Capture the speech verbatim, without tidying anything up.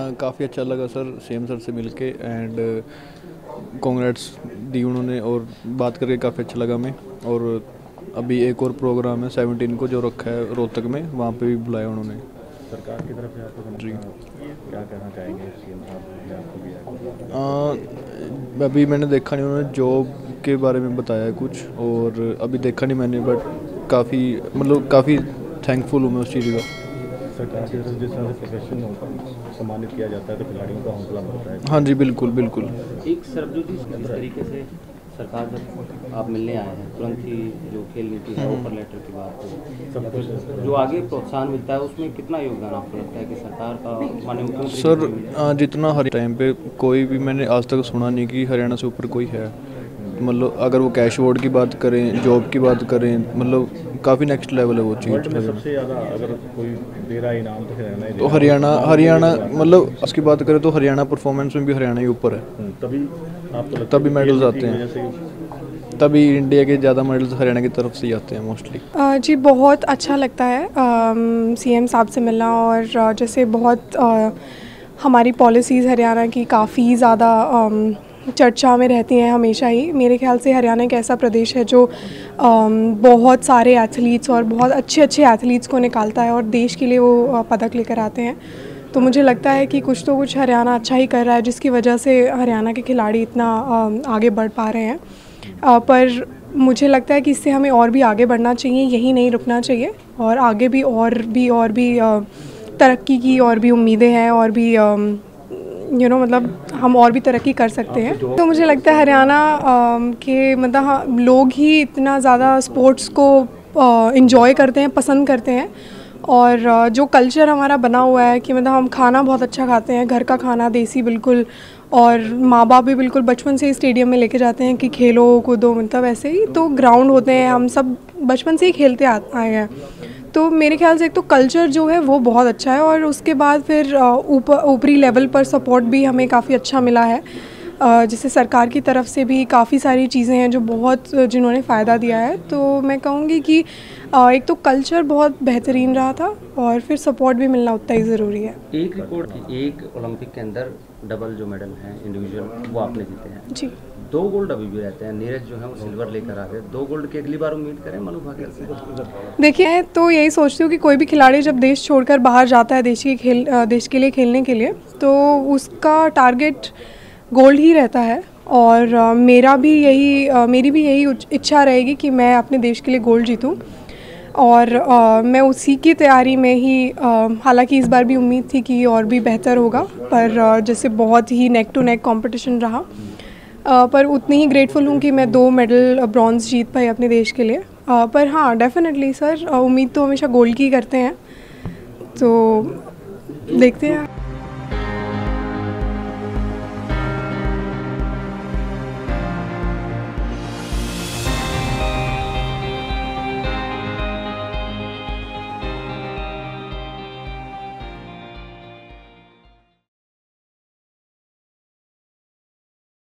काफ़ी अच्छा लगा सर सीएम सर से मिलके एंड कांग्रेट्स दी उन्होंने और बात करके काफ़ी अच्छा लगा हमें। और अभी एक और प्रोग्राम है सेवनटीन को जो रखा है रोहतक में, वहाँ पे भी बुलाया उन्होंने सरकार की तरफ से आपको जी क्या कहना चाहेंगे सीएम साहब आपको भी? अभी मैंने देखा नहीं, उन्होंने जॉब के बारे में बताया है कुछ, और अभी देखा नहीं मैंने, बट काफ़ी मतलब काफ़ी थैंकफुल हूँ मैं उस चीज़ का। सरकार की तरफ जिस तरह से प्रोफेशन सम्मानित किया जाता है तो खिलाड़ियों का हौसला बढ़ता है। हाँ जी बिल्कुल बिल्कुल। एक सरबजोत जी किस तरीके से सरकार जब आप मिलने आए हैं तुरंत ही जो खेल नीति है ऑफर लेटर की बात हो, जो आगे प्रोत्साहन मिलता है उसमें कितना योगदान आपको लगता है कि सरकार का माननीय मुख्यमंत्री? सर जितना हर टाइम पे कोई भी मैंने आज तक सुना नहीं कि हरियाणा से ऊपर कोई है। मतलब अगर वो कैश अवार्ड की बात करें, जॉब की बात करें, मतलब काफ़ी नेक्स्ट लेवल है वो चीज़। सबसे ज़्यादा अगर कोई दे रहा इनाम तो हरियाणा ही तो हरियाणा हरियाणा मतलब उसकी बात करें तो हरियाणा परफॉर्मेंस में भी हरियाणा ही ऊपर है। तभी आपको तभी मेडल्स आते हैं, तभी इंडिया के ज़्यादा मेडल्स हरियाणा की तरफ से ही आते हैं मोस्टली। जी बहुत अच्छा लगता है सीएम साहब से मिलना, और जैसे बहुत आ, हमारी पॉलिसीज़ हरियाणा की काफ़ी ज़्यादा चर्चा में रहती हैं हमेशा ही। मेरे ख्याल से हरियाणा एक ऐसा प्रदेश है जो बहुत सारे एथलीट्स और बहुत अच्छे अच्छे एथलीट्स को निकालता है और देश के लिए वो पदक लेकर आते हैं। तो मुझे लगता है कि कुछ तो कुछ हरियाणा अच्छा ही कर रहा है जिसकी वजह से हरियाणा के खिलाड़ी इतना आगे बढ़ पा रहे हैं। पर मुझे लगता है कि इससे हमें और भी आगे बढ़ना चाहिए, यही नहीं रुकना चाहिए, और आगे भी और भी और भी तरक्की की और भी उम्मीदें हैं, और भी यू नो मतलब हम और भी तरक्की कर सकते हैं। तो मुझे लगता है हरियाणा के मतलब लोग ही इतना ज़्यादा स्पोर्ट्स को इन्जॉय करते हैं, पसंद करते हैं, और जो कल्चर हमारा बना हुआ है कि मतलब हम खाना बहुत अच्छा खाते हैं, घर का खाना देसी बिल्कुल, और माँ बाप भी बिल्कुल बचपन से ही स्टेडियम में लेके जाते हैं कि खेलो कूदो, मतलब ऐसे ही तो ग्राउंड होते हैं, हम सब बचपन से ही खेलते आए हैं। तो मेरे ख्याल से एक तो कल्चर जो है वो बहुत अच्छा है, और उसके बाद फिर ऊपर ऊपरी लेवल पर सपोर्ट भी हमें काफ़ी अच्छा मिला है, जैसे सरकार की तरफ से भी काफ़ी सारी चीज़ें हैं जो बहुत जिन्होंने फ़ायदा दिया है। तो मैं कहूँगी कि एक तो कल्चर बहुत बेहतरीन रहा था, और फिर सपोर्ट भी मिलना उतना ही ज़रूरी है। एक रिकॉर्ड एक ओलंपिक के अंदर डबल जो मेडल हैं इंडिविजुअल वो आपने जीते हैं जी। दो गोल्ड अभी भी रहते हैं, नीरज जो है वो सिल्वर लेकर आ गए, दो गोल्ड की अगली बार उम्मीद करें मनु भाकर से? देखिए तो यही सोचती हूँ कि कोई भी खिलाड़ी जब देश छोड़कर बाहर जाता है देश के खेल देश के लिए खेलने के लिए, तो उसका टारगेट गोल्ड ही रहता है, और uh, मेरा भी यही uh, मेरी भी यही इच्छा रहेगी कि मैं अपने देश के लिए गोल्ड जीतूं, और uh, मैं उसी की तैयारी में ही uh, हालांकि इस बार भी उम्मीद थी कि और भी बेहतर होगा, पर uh, जैसे बहुत ही नेक टू नेक कंपटीशन रहा, uh, पर उतनी ही ग्रेटफुल हूँ कि मैं दो मेडल ब्रॉन्ज जीत पाई अपने देश के लिए। uh, पर हाँ डेफिनेटली सर, उम्मीद तो हमेशा गोल्ड की करते हैं, तो देखते हैं।